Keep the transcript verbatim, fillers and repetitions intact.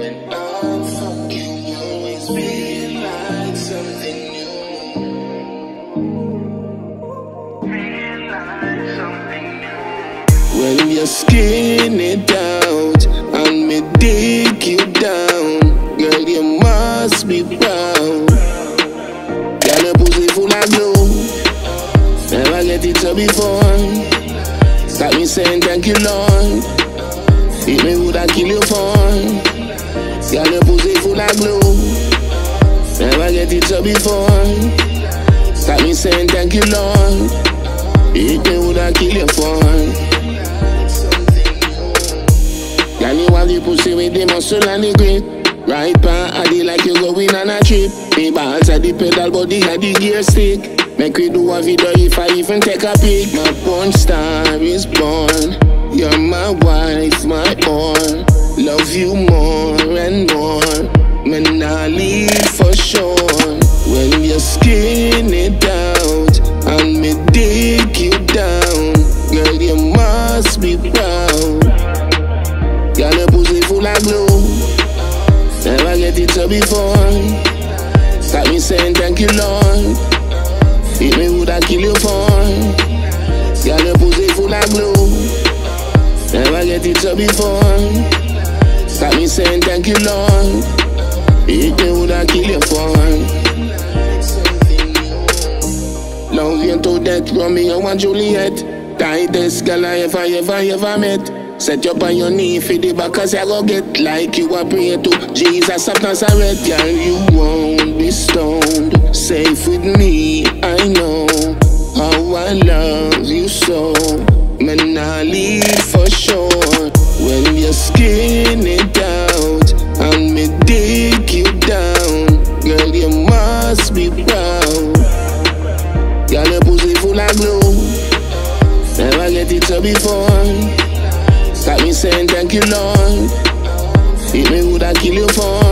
When I'm fucking, you always feel like something new. Feel like something new. When your skin it out and me dig you down, girl, you must be proud. Got a pussy full of glue. Never get it so before. Got me saying thank you, Lord. If me woulda kill you for. Got a pussy full of glue. Never get it so before. Got me saying thank you, Lord. If me woulda kill you for. Girl, you want the pussy with the muscle and the grip. Right pan, I did like you going on a trip. Me balls at the pedal, body at the gear stick. Make we do a video if I even take a pic. My porn star is born. You're my wife, my all. Love you more and more. Me nah leave for sure. When you skin it out and me dig you down, girl, you must be proud. Got a pussy full of glue. Never get it so before. Got me saying thank you, Lord. If me woulda kill you for. Got a pussy full of glue. Never get it so before. Got me saying thank you, Lord. If me woulda kill you for. Love you to death, Romeo and Juliet. Tightest girl I ever, ever, ever met. Set you up on your knee for the back as I go get. Like you are praying to Jesus of Nazareth. Girl, you won't be stoned. Safe with me, I know how I love you so. Me nah leave for sure. When you skin it out and me dig you down, girl, you must be proud. Got a pussy full of glue. Never get it so before. Got me saying thank you, Lord. If me woulda kill you for.